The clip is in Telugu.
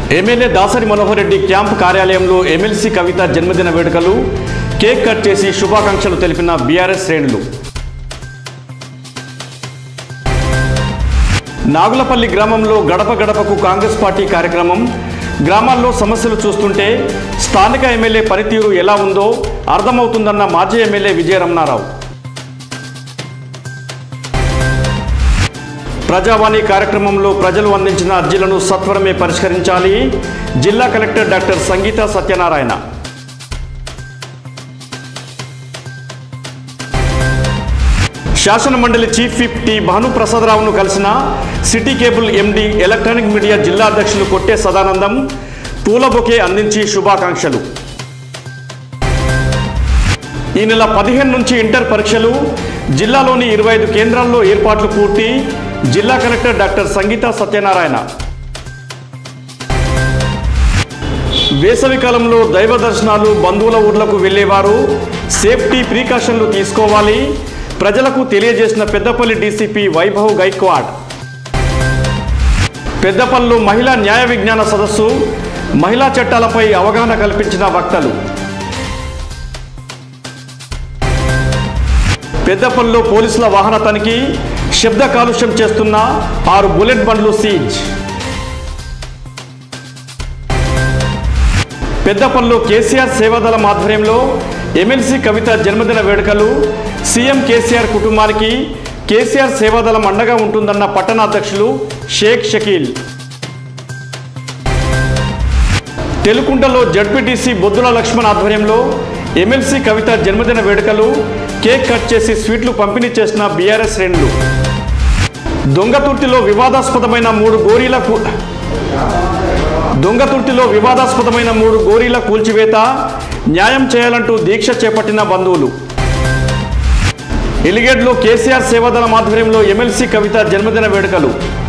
ఎమ్మెల్యే దాసరి మనోహర్ రెడ్డి క్యాంప్ కార్యాలయంలో ఎమ్మెల్సీ కవిత జన్మదిన వేడుకలు కేక్ కట్ చేసి శుభాకాంక్షలు తెలిపిన బీఆర్ఎస్ శ్రేణులు. నాగులపల్లి గ్రామంలో గడప గడపకు కాంగ్రెస్ పార్టీ కార్యక్రమం. గ్రామాల్లో సమస్యలు చూస్తుంటే స్థానిక ఎమ్మెల్యే పనితీరు ఎలా ఉందో అర్థమవుతుందన్న మాజీ ఎమ్మెల్యే విజయరమణారావు. ప్రజావాణి కార్యక్రమంలో ప్రజలు అందించిన అర్జీలను సత్వరమే పరిష్కరించాలి. జిల్లా కలెక్టర్ డాక్టర్ సంగీత సత్యనారాయణ. శాసన మండలి చీఫ్ విప్ టి భానుప్రసాదరావును కలిసిన city cable MD electronic media జిల్లా అధ్యక్షులు కొట్టే సదానందం పూల బొకే అందించి శుభాకాంక్షలు. ఈ నెల 15 నుంచి ఇంటర్ పరీక్షలు. జిల్లాలోని 25 కేంద్రాల్లో ఏర్పాట్లు పూర్తి. జిల్లా కలెక్టర్ డాక్టర్ సంగీత సత్యనారాయణ. వేసవి కాలంలో దైవ దర్శనాలు, బంధువుల ఊర్లకు వెళ్లేవారు సేఫ్టీ ప్రికాషన్లు తీసుకోవాలి. ప్రజలకు తెలియజేసిన పెద్దపల్లి డీసీపీ వైభవ్ గైక్వాడ్. పెద్దపల్లిలో మహిళా న్యాయ విజ్ఞాన సదస్సు. మహిళా చట్టాలపై అవగాహన కల్పించిన వక్తలు. పెద్దపల్లిలో పోలీసుల వాహన తనిఖీ. శబ్ద కాలుష్యం చేస్తున్న 6 బుల్లెట్ బండ్లు సీజ్. పెద్దపల్లిలో కేసీఆర్ సేవాదళం ఆధ్వర్యంలో ఎమ్మెల్సీ కవిత జన్మదిన వేడుకలు. సీఎం కేసీఆర్ కుటుంబానికి కేసీఆర్ సేవాదళం అండగా ఉంటుందన్న పట్టణాధ్యక్షులు షేక్ షకీల్. తెలుకుంటలో జడ్పీటీసీ బొద్దుల లక్ష్మణ్ ఆధ్వర్యంలో ఎమ్మెల్సీ కవిత జన్మదిన వేడుకలు. కేక్ కట్ చేసి స్వీట్లు పంపిణీ చేసిన బీఆర్ఎస్ శ్రేణులు. దొంగతుర్తిలో వివాదాస్పదమైన 3 గోరీల కూల్చివేత. న్యాయం చేయాలంటూ దీక్ష చేపట్టిన బంధువులు. ఎలిగేడ్లో కేసీఆర్ సేవాదళం ఆధ్వర్యంలో ఎమ్మెల్సీ కవిత జన్మదిన వేడుకలు.